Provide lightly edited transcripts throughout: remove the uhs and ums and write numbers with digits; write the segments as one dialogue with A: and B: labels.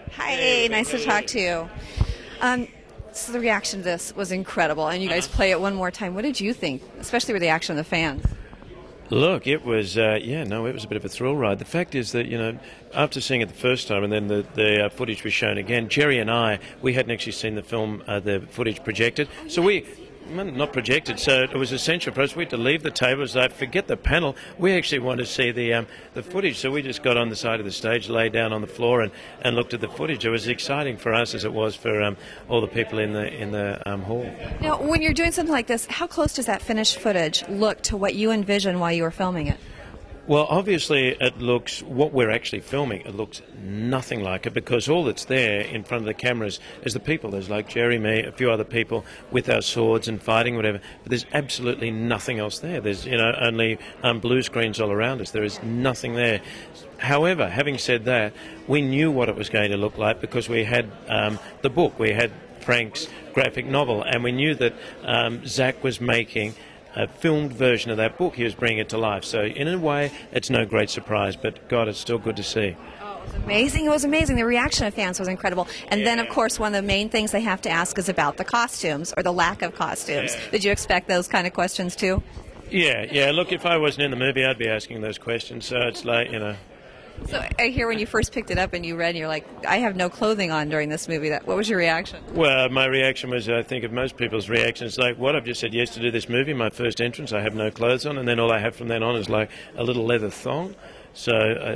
A: Hi, nice to talk to you. So the reaction to this was incredible, and you guys play it one more time. What did you think, especially with the action of the fans?
B: Look, it was, it was a bit of a thrill ride. The fact is that, after seeing it the first time and then the footage was shown again, Jerry and I, we hadn't actually seen the film, the footage projected, so not projected, so it was essential for us. We had to leave the table. So forget the panel. We actually wanted to see the footage, so we just got on the side of the stage, lay down on the floor, and looked at the footage. It was exciting for us as it was for all the people in the hall.
A: Now, when you're doing something like this, how close does that finished footage look to what you envisioned while you were filming it?
B: Well, obviously, it looks, what we're actually filming, it looks nothing like it, because all that's there in front of the cameras is the people. There's like Jerry, me, a few other people with our swords and fighting, whatever, but there's absolutely nothing else there. There's, only blue screens all around us. There is nothing there. However, having said that, we knew what it was going to look like because we had the book, we had Frank's graphic novel, and we knew that Zach was making a filmed version of that book. He was bringing it to life. So in a way, it's no great surprise, but God, it's still good to see.
A: Oh, it was amazing. It was amazing. The reaction of fans was incredible. And then, of course, one of the main things they have to ask is about the costumes or the lack of costumes.
B: Yeah.
A: Did you expect those kind of questions too?
B: Yeah. Look, if I wasn't in the movie, I'd be asking those questions. So it's like,
A: So I hear when you first picked it up and you read, and you're like, I have no clothing on during this movie. What was your reaction?
B: Well, my reaction was, I think of most people's reactions, like, what, I've just said yes to do this movie, my first entrance, I have no clothes on, and then all I have from then on is like a little leather thong. So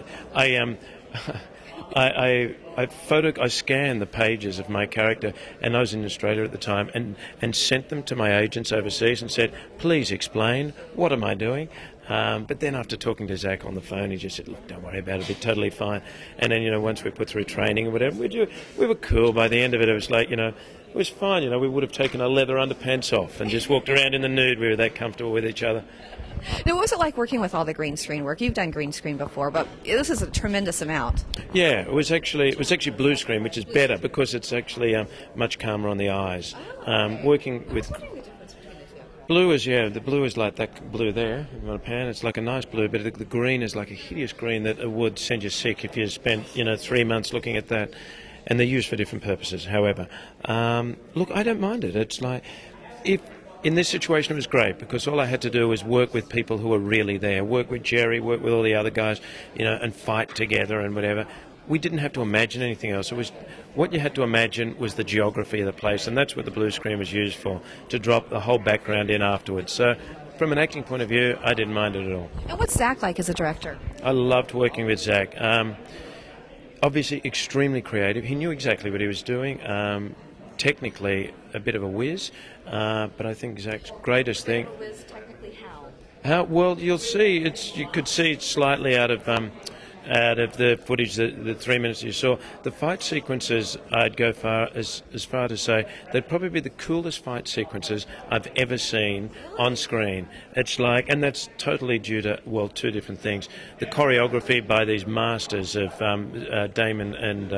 B: I scanned the pages of my character, and I was in Australia at the time, and sent them to my agents overseas and said, please explain, what am I doing? But then after talking to Zach on the phone, he just said, look, don't worry about it, it'll be totally fine. And then, once we put through training and whatever, we were cool. By the end of it, it was like, it was fine. We would have taken our leather underpants off and just walked around in the nude. We were that comfortable with each other.
A: Now, what was it like working with all the green screen work? You've done green screen before, but this is a tremendous amount.
B: Yeah, it was actually blue screen, which is better because it's actually much calmer on the eyes. Working with blue is, the blue is like that blue there in my pan. It's like a nice blue, but the green is like a hideous green that would send you sick if you spent 3 months looking at that. And they're used for different purposes. However, look, I don't mind it. It's like, in this situation it was great because all I had to do was work with people who were really there, work with Jerry, work with all the other guys, and fight together and whatever. We didn't have to imagine anything else. It was what you had to imagine was the geography of the place, and that's what the blue screen was used for, to drop the whole background in afterwards. So from an acting point of view, I didn't mind it at all.
A: And what's Zach like as a director?
B: I loved working with Zach. Obviously extremely creative. He knew exactly what he was doing. Technically a bit of a whiz, but I think Zach's greatest thing...
A: Whiz technically how?
B: How? Well, you'll see. You could see it slightly out of the footage, the 3 minutes you saw. The fight sequences, I'd go as far to say, they'd probably be the coolest fight sequences I've ever seen on screen. It's like, and that's totally due to, two different things. The choreography by these masters of Damon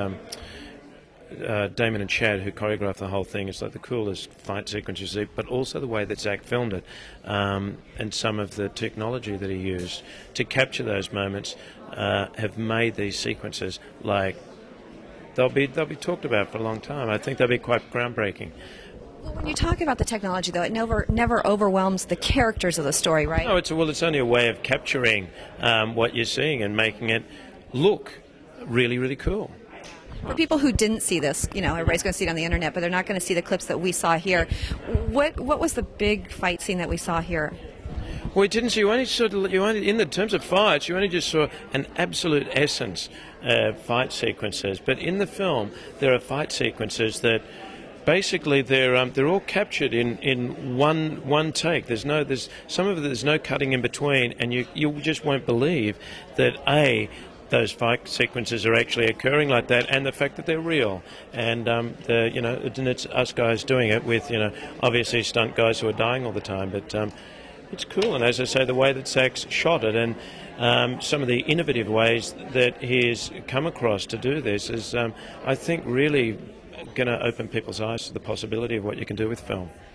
B: and Chad, who choreographed the whole thing. It's like the coolest fight sequence you see, but also the way that Zach filmed it, and some of the technology that he used to capture those moments have made these sequences like they'll be talked about for a long time. I think they'll be quite groundbreaking.
A: Well, when you talk about the technology, though, it never overwhelms the characters of the story, right?
B: No, it's only a way of capturing what you're seeing and making it look really, really cool.
A: For people who didn't see this, everybody's going to see it on the internet, but they're not going to see the clips that we saw here. What was the big fight scene that we saw here?
B: Well, you didn't see. In the terms of fights, you only just saw an absolute essence of fight sequences. But in the film, there are fight sequences that basically they're all captured in one take. There's some of it there's no cutting in between, and you just won't believe that those fight sequences are actually occurring like that, and the fact that they're real. And and it's us guys doing it with obviously stunt guys who are dying all the time, but it's cool. And as I say, the way that Zach's shot it, and some of the innovative ways that he's come across to do this is, I think, really going to open people's eyes to the possibility of what you can do with film.